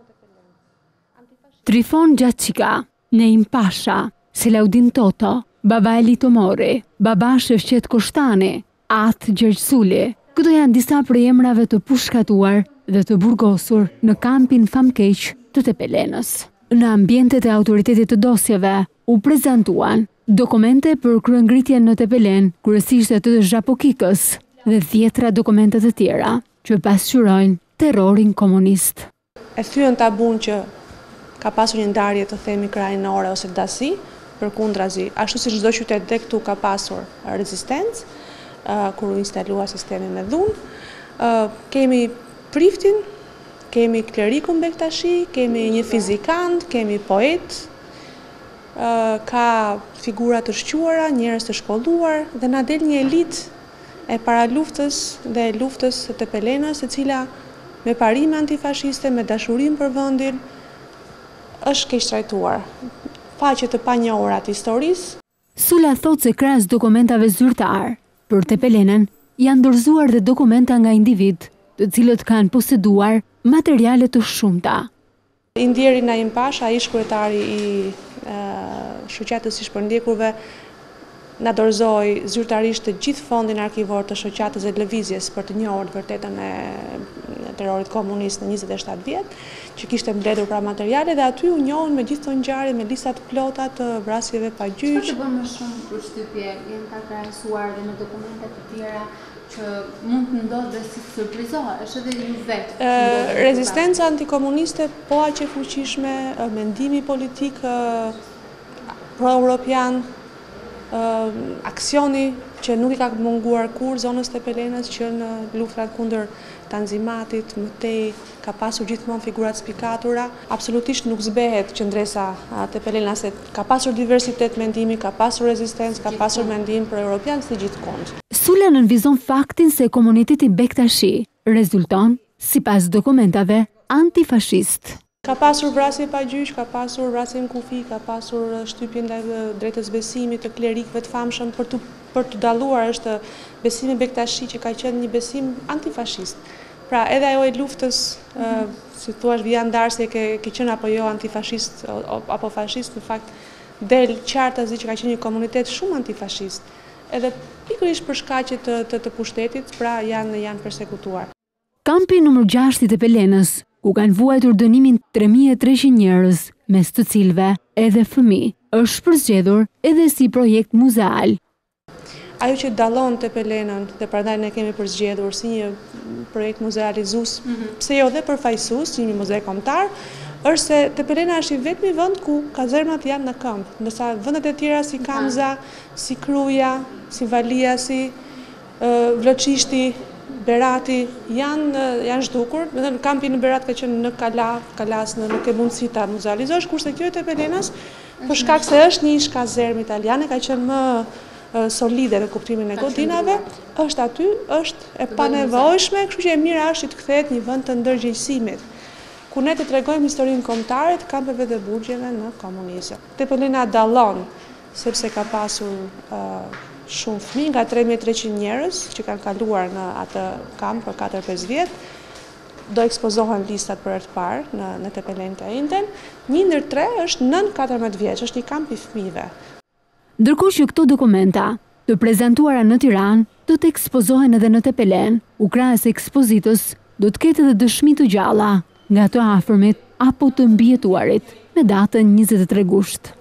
Trifon Gjatçika, Neim Pasha, Selaudin Toto, baba Elito Mori, baba Shefqet Koshtani, Atë Gjergjsuli. Këto janë disa prej emrave të pushkatuar dhe të burgosur në kampin famkeq të Tepelenës. Në ambientet e autoritetit të dosjeve u prezantuan dokumente për kryengritjen në Tepelen, kryesisht të Zhapokikës dhe 10 dokumente të tjera që pasqyrojnë terrorin komunist. E thyen tabun që ka pasur një ndarje të themi krajinore ose dasi, përkundrazi, ashtu si çdo qytet dhe këtu ka pasur rezistencë, kur u instalua sistemi me dhunë. Kemi Priftin, kemi Klerikun Bektashi, kemi një fizikant, kemi poet, ka figura të shquara, njerëz të shkolluar dhe na del një elitë e paraluftës dhe luftës së Tepelenës, e cila me parime antifashiste, me dashurinë për vendin, është keq trajtuar. Faqe të panjohura të historisë. Sula thot se krahas dokumentave zyrtar, për Tepelenën janë dorëzuar dhe dokumenta nga individ, të cilët kanë poseduar materiale të shumta. Indjeri Neim Pasha, ish kryetari i shoqatës së shpërndjekurve, na dorëzoi zyrtarisht të gjithë fondin arkivor të shoqatës dhe lëvizjes për të njohur vërtetën e terrorit komunist në 27 vjet, që kishte mbledhur pra materiale dhe aty u njohën me gjithë këto ngjarje, me listat plota të vrasjeve pa gjyq. Çfarë bën më shumë përshtypje, janë ta krahasuar dhe në dokumente të tjera që mund të ndodhë dhe si surprizohesh edhe ju vetë. Rezistenca antikomuniste po aq e fuqishme, mendimi politik pro-europian, aksioni që nuk i ka munguar kur zonës Tepelenës, që në luftrat kundër Tanzimatit, mëtej, ka pasur gjithmonë figurat spikatura. Absolutisht nuk zbehet qëndresa Tepelena, se ka pasur diversitet mendimi, ka pasur rezistencë, ka pasur mendim pro-europian si gjithkund. Sula nënvizon faktin se komuniteti Bektashi rezulton, sipas dokumentave, antifashist. Ka pasur vrasje pa gjyq, ka pasur vrasje në kufi, ka pasur shtypje ndaj drejtës besimit të klerikëve të famshëm për të dalluar është besimi Bektashi që ka qenë një besim antifashist. Pra edhe ajo e luftës, si thua vijandarëse ke qenë apo jo antifashist apo fashist, në fakt del qartë azi që ka qenë një komunitet shumë antifashist. Edhe pikërisht për shkaqe të pushtetit, pra janë persekutuar. Kampi numër 6 i Tepelenës, ku kanë vuajtur dënimin 3300 njerëz, mes të cilëve edhe fëmijë, është përzgjedhur edhe si projekt muzeal. Ajo që dallon Tepelenën dhe prandaj ne kemi përzgjedhur si një projekt muzealizues, pse jo dhe përfaqësues, si një muze kombëtar, është se Tepelena është i vetmi vend ku kazermat janë në këmbë, ndërsa vendet e tjera si Kamza, si Kruja, si Valiasi, Vloçishti, Berati janë zhdukur, dhe në kampi në Berat ka qenë në Kalas nuk e mundësi ta muzealizosh, kurse kjo e Tepelenës, për shkak se është një ish kazermë italiane, ka qenë më solide në kuptimin e godinave, është aty, është e panevojshme, kështu që e mira është që të kthehet një vend të ndërgjegjësimit, ku ne të tregojmë historinë kombëtare të kampeve dhe burgjeve në komunizëm. Tepelena dallon sepse ka pasur shumë fëmijë, nga 3300 njerëz që kanë kaluar në atë kamp për 4-5 vjet. Do ekspozohen listat për herë të parë në Tepelenë të Ejnden. Një ndër 3 është nën 14 vjeç, është një kamp i fëmijëve. Ndërkohë që këto dokumenta të prezantuara në Tiranë do të ekspozohen edhe në Tepelenë, u krahas ekspozitës do të ketë edhe dëshmi të gjalla nga të afërmit apo të mbijetuarit me datën 23 gusht.